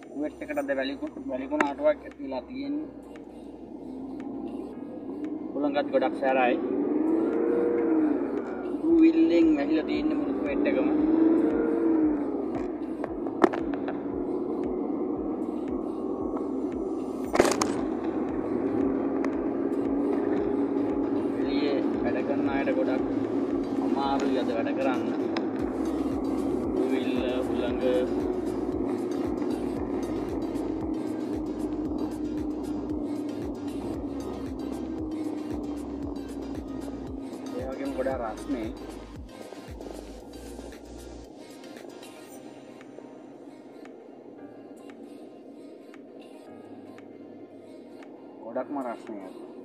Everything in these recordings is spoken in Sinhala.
කුවේට් එකට අද වැලිකුණ ආටුවක් ඇතිලා තියෙන්නේ. උලංගත් ගොඩක් සැරයි. ඌවිල්ලෙන් වැහිලා තියෙන්නේ මුළු කුවේට් එකම. එළියේ වැඩ කරන අයට ගොඩක් අමාරුයි අද වැඩ කරන්න. ඌවිල්ල උලංග ගොඩාක් රස්නේ ගොඩක්ම රස්නේ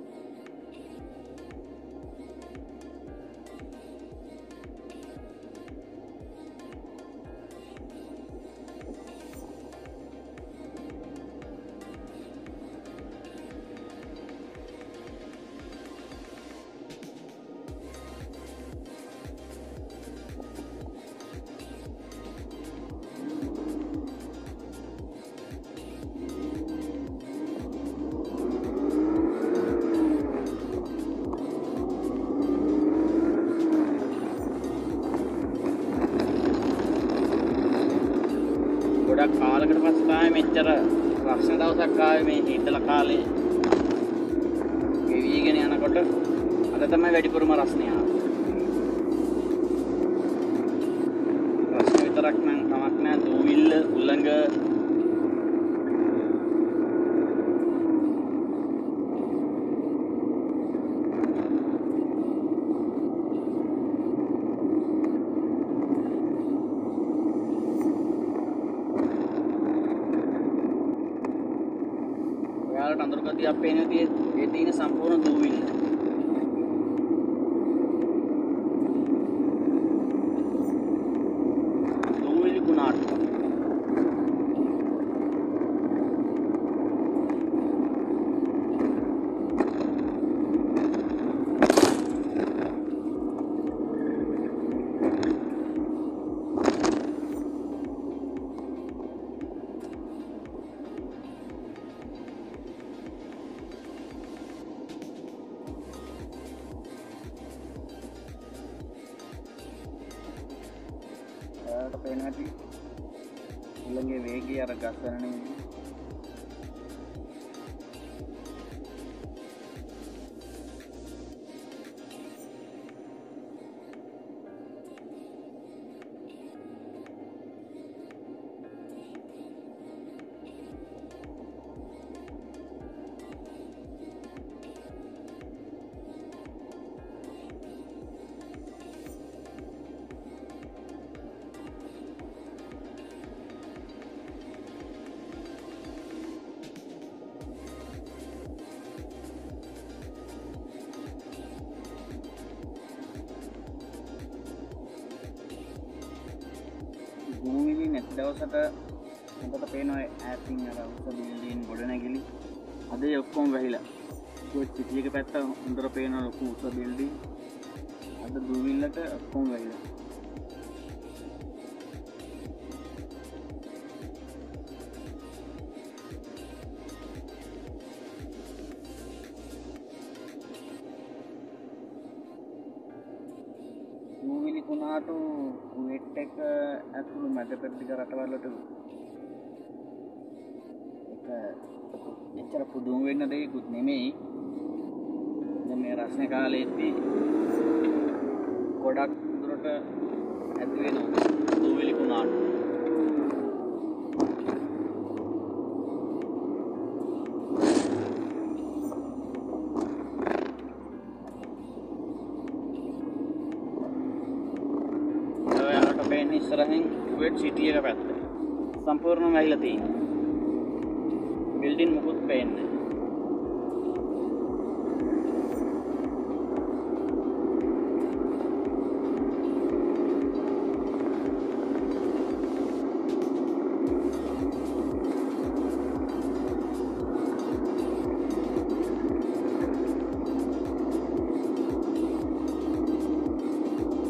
ගොඩක් කාලයකට පස්සේ තමයි මෙච්චර රස්න දවසක් ආවේ මේ හීතල කාලේ ගෙවිගෙන යනකොට අද තමයි වැඩිපුරම රස්නේ ආවේ. රස්න විතරක් නම් කමක් නැහැ දූවිල්ල උල්ලංග අඳුර ගතියක් පේන ඒ තියෙන සම්පූර්ණ දූවිල්ල. දූවිලි කුණාටු. පේන ඇති උලංගේ වේගය අර ගස්සන නෙමෙයි. දූවිලි නැති දවසට මොකද පේනවා ඈතින් අර උස බිල්ඩින් ගොඩනැගිලි අද ඒ ඔක්කොම වැහිලා. කුවේට් සිටි එක පැත්ත හොඳට පේන ලොකු උස බිල්ඩින් අද දූවිල්ලට ඔක්කොම වැහිලා. දූවිලි කුණාටු කුවේට් එක ඇතුළු මැද පෙරදිග රටවල් වලට ඒක එච්චර පුදුම වෙන්න දෙයක්වත් නෙමෙයි. දැන් මේ රස්නේ කාලේදී ගොඩක් දුරට ඇති වෙනවා දූවිලි කුණාටු. ඉස්සරහින් කුවේට් සිටි එක පැත්ත සම්පූර්ණයෙන්ම වැහිලා තියෙනවා. බිල්ඩින් මොකුත් පේන්නේ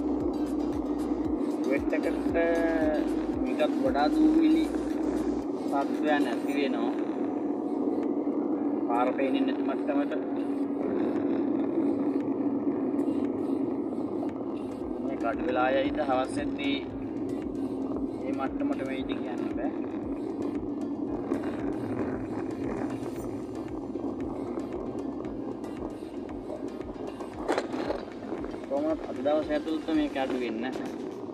කුවේට් එකට මීටත් වඩා දූවිලි තත්ත්වයන් ඇති වෙනවා. පාර පේන්නේ නැති මට්ටමට මේ කඩ වෙලා යයිද හවසෙද්දී මේ මට්ටමට වෙයිද කියන්න බෑ. කොහොමද අද දවස් ඇතුළත මේක අඩු වෙන්නේ නැහැ.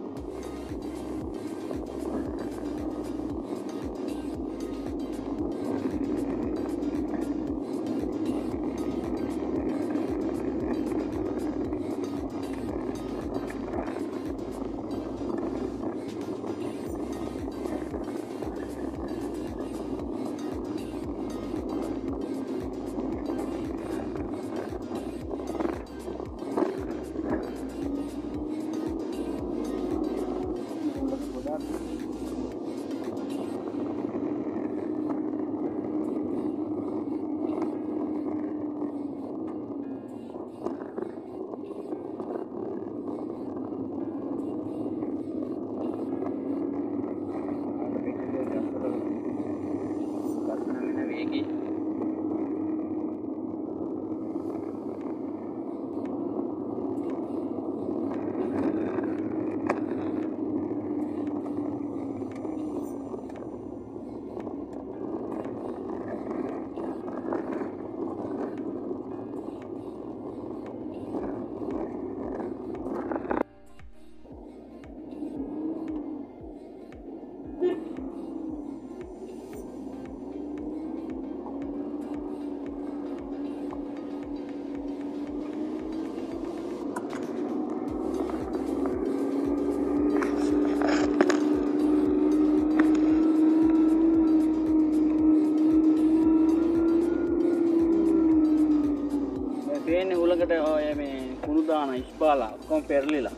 උලකට ඔය මේ කුණු දාන ඉස්පාලා කොම් පෙරලිලා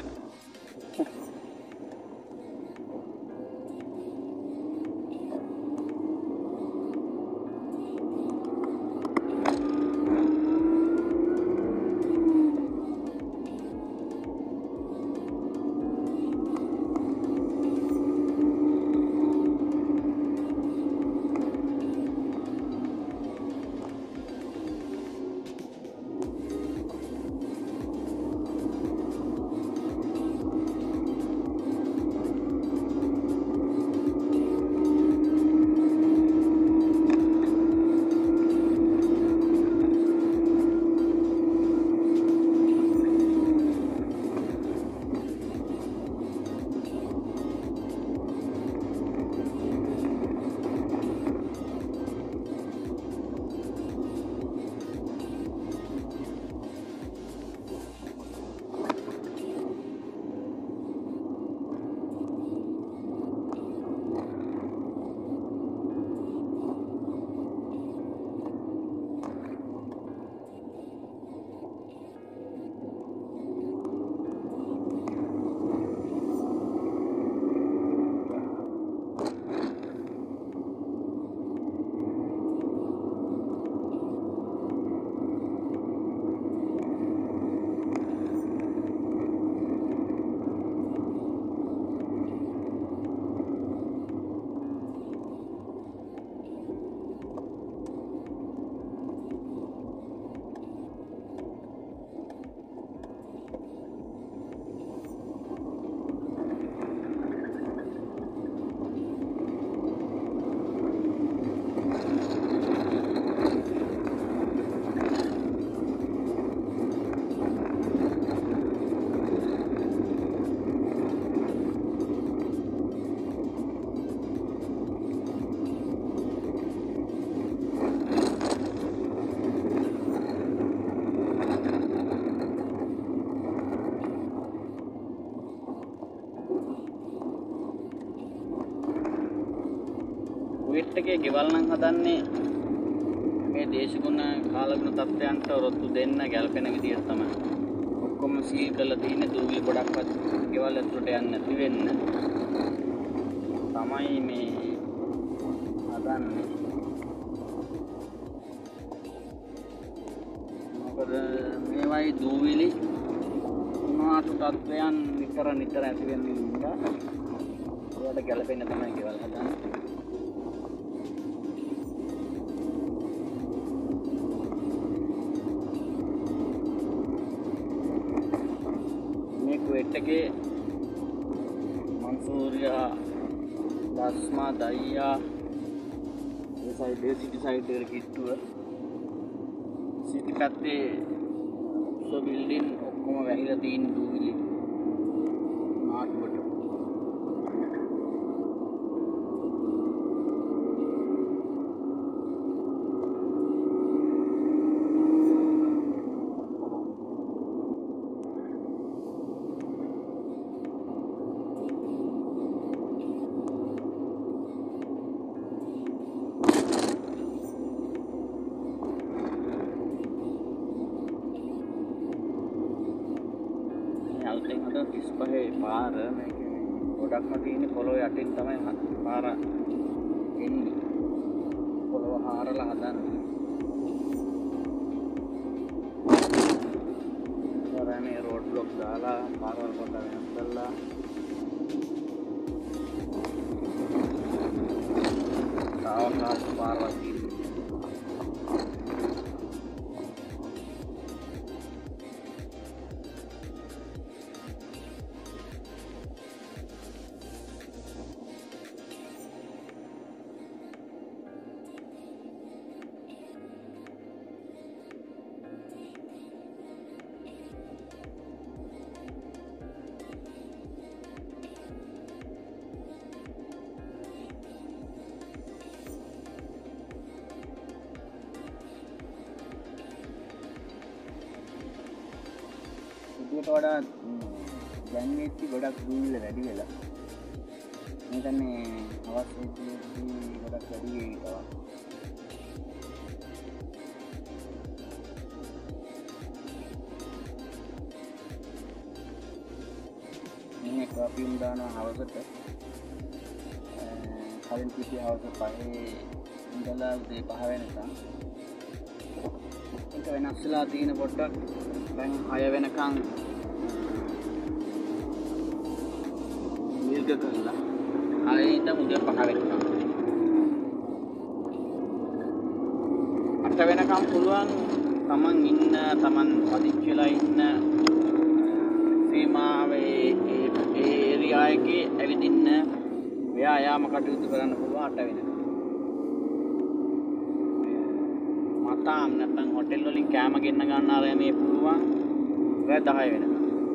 කුවේට් එකේ ගෙවල් නම් හදන්නේ මේ දේශගුණ කාලගුණ තත්ත්වයන්ට ඔරොත්තු දෙන්න ගැලපෙන විදිහට තමයි. ඔක්කොම සීල් කරලා තියෙන දූවිලි ගොඩක්වත් ගෙවල් ඇතුළට යන්නේ නැති වෙන්න තමයි මේ හදන්නේ. මොකද මේවයි දූවිලි උනාටු තත්ත්වයන් නිතර ඇති වෙන නිසා ඒවට ගැලපෙන්න තමයි ගෙවල් හදන්නේ. එකේ මන්සූරියා ලස්මා දයියා ඒ සයිඩ් සිටි සයිඩ් එකට කිට්ටුව සිටි පැත්තේ උස බිල්ඩින් ඔක්කොම වැහිලා තියෙන දූවිලි මාට්ටුවට අලුතෙන් හදන 35 පාර මේක ගොඩක්ම තියෙන්නේ පොළොව යටින් තමයි පාර එන්නේ පොළොව හාරලා හදන්නේ මේ රෝඩ් බ්ලොක් දාලා පාරවල් කොට වෙනස් කරලා තාවකාලික පාරවල් තියෙනවා ඊට වඩා දැන් මේටි ගොඩක් දුවිල්ල වැඩි වෙලා මම හිතන්නේ අවශ්‍ය විදිහට ගොඩක් වැඩි වෙයි තව මේ කපියුම් දාන හවසට කලින් පිටි හවස 5 ඉඳලා උදේ 5 වෙනකම් ඒක වෙනස්ලා තියෙන පොඩ්ඩක් දැන් 6 වෙනකම් දීර්ඝ කරලා 6 ඉඳන් උදේ 5 වෙනකම් 8 වෙනකම් පුළුවන් තමන් තමන් පදිච්චි වෙලා ඉන්න සීමාවේ ඒ ඒරියා එකේ ඇවිදින්න ව්‍යායාම කටයුතු කරන්න පුළුවන් 8 වෙනකම් මතාම් නැත්නම් හොටෙල් වලින් කෑම ගෙන්න ගන්න ආරයනේ පුළුවන් රෑ 10 වෙනකම්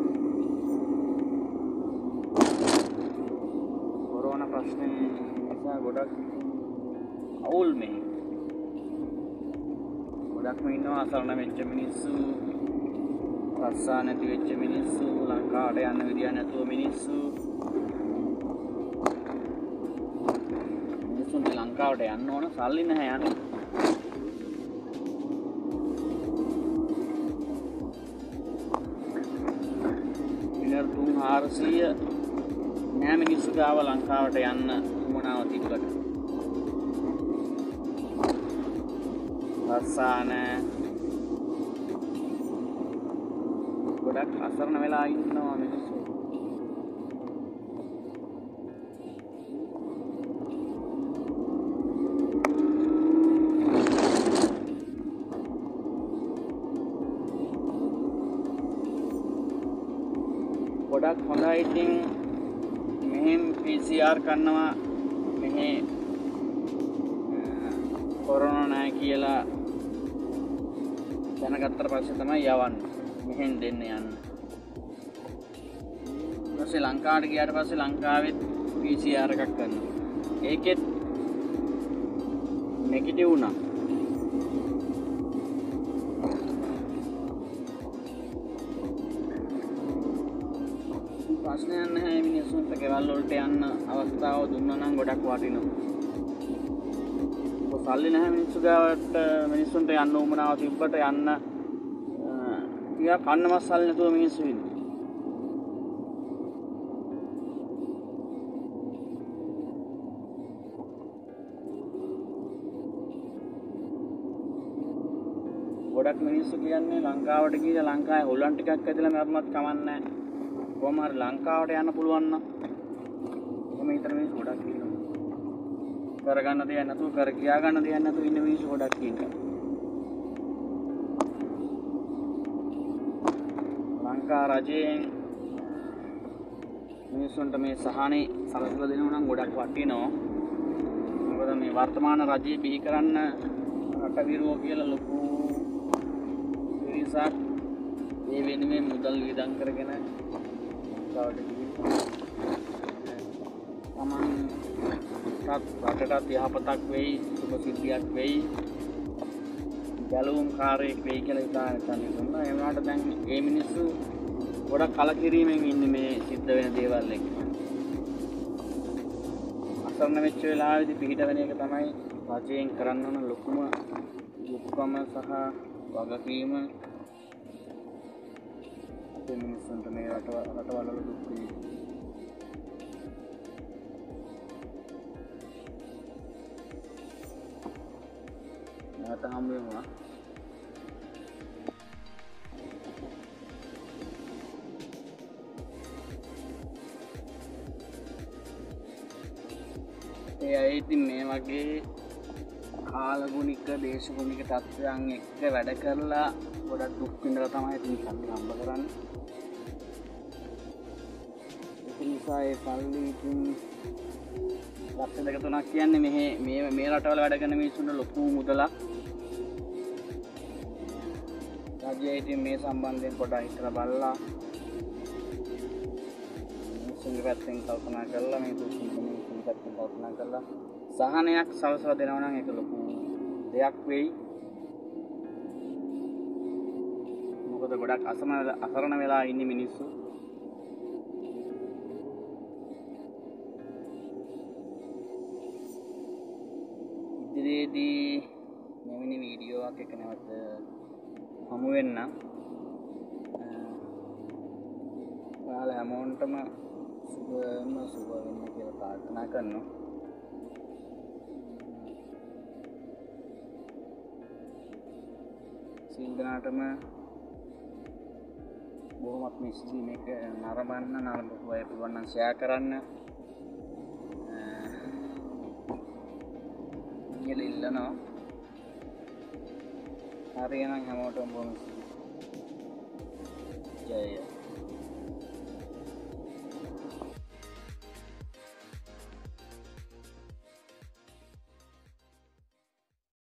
කොරෝනා ප්‍රශ්නේ නිසා ගොඩක් අවුල් මේ ගොඩක්ම ඉන්නවා අසරණ වෙච්ච මිනිස්සු රස්සා නැති වෙච්ච මිනිස්සු ලංකාවට යන්න විදියක් නැතුව මිනිස්සු ලංකාවට යන්න ඕන සල්ලි නැහැ යන්න ඉනර් 300 නෑ මිනිස්සු ගාව ලංකාවට යන්න උමනාව තිබ්බට රස්සා නෑ ගොඩක් අසරණ වෙලා ඉන්නවා මිනිස්සු ගොඩක් හොඳයි ඉතින් මෙහෙම PCR කරනවා මෙහෙ කොරෝනා නැහැ කියලා දැනගත්තට පස්සේ තමයි යවන්නේ මෙහෙන් දෙන්න යන්න. ඊපස්සේ ලංකාවට ගියාට පස්සේ ලංකාවෙත් PCR එකක් කරනවා. ඒකෙත් නෙගටිව් වුණා. ප්‍රශ්නයක් නැහැ මිනිස්සුන්ට ගෙවල් වලට යන්න අවස්ථාව දුන්නා නම් ගොඩක් වටිනවා. සල්ලි නැහැ මිනිස්සු ගාවට මිනිස්සුන්ට යන්න උවමනාව තිබ්බට යන්න ටිකක් කන්න මස් සල්ලි නැතුව මිනිස්සු ඉන්නේ. ගොඩක් මිනිස්සු කියන්නේ ලංකාවට ගිහලා ලංකාවේ හොල්ලන් ටිකක් ඇදලා මරුණත් කමන්නේ නැහැ. කොහොම හරි ලංකාවට යන්න පුළුවන් නම් කොහොම හිතන මිනිස්සු ගොඩක් ඉන්නවා. කරගන්න දෙයක් නැතුව කර කියා ගන්න දෙයක් නැතුව ඉන්න මිනිස්සු ගොඩක් ඉන්නවා. ලංකා රජයෙන් මිනිස්සුන්ට මේ සහනේ සලසලා දෙනවා නම් ගොඩක් වටිනවා. මොකද මේ වර්තමාන රජය බිහි කරන්න රට විරෝ කියලා ලොකු පිරිසක් ඒ වෙනුවෙන් මුදල් වියදම් කරගෙන රටටත් යහපතක් වෙයි, සුබ සිද්ධියක් වෙයි, ගැලවුම් කාර්යයක් වෙයි කියලා හිතාගෙන ඉන්නවා. ඒ වුණාට දැන් මේ මිනිස්සු ගොඩක් කලකිරීමෙන් ඉන්නේ මේ සිද්ධ වෙන දේවල් එක්ක. අසරණ වෙච්ච වෙලාවේදී පිළිහිට වෙන එක තමයි රජයෙන් කරන්න ඕන ලොකුම දුක්කම සහ වගකීම. අපේ මිනිස්සුන්ට මේ රටවල දුක් වෙයි. නැවත හම්බ වෙනවා. ඒ අය ඉතින් මේ වගේ කාලගුණික දේශගුණික තත්ත්වයන් එක්ක වැඩ කරලා ගොඩක් දුක් විඳලා තමයි ඉතින් සල්ලි හම්බ කරන්නේ. ඒ නිසා ඒ සල්ලි ඉතින් ලක්ෂ දෙක තුනක් කියන්නේ මේ රටවල වැඩ කරන මිනිස්සුන්ට ලොකු මුදලක්. රජය ඉතින් මේ සම්බන්ධයෙන් පොඩ්ඩක් හිතලා බලලා මිනිස්සුන්ගේ පැත්තෙන් කල්පනා කරලා මේ දුක්ඛිත පැත්තෙන් කල්පනා කරලා සහනයක් සලසලා දෙනවා නම් ඒක ලොකු දෙයක් වෙයි. මොකද ගොඩක් අසරණ වෙලා ඉන්නේ මිනිස්සු. ඉදිරියේදී මෙවැනි වීඩියෝවක් එක නැවත හමු වෙන්න. ඔයාලා හැමෝටම සුබ වෙන්න කියලා ප්‍රාර්ථනා කරනවා. සියලු දෙනාටම බොහොමත්ම ස්තුතියි මේක නරඹපු අය පුළුවන් නම් ෂෙයා කරන්න. කියලා ඉල්ලනවා. හරියනම් හැමෝටම බොහොම ස්තුතියි. ජය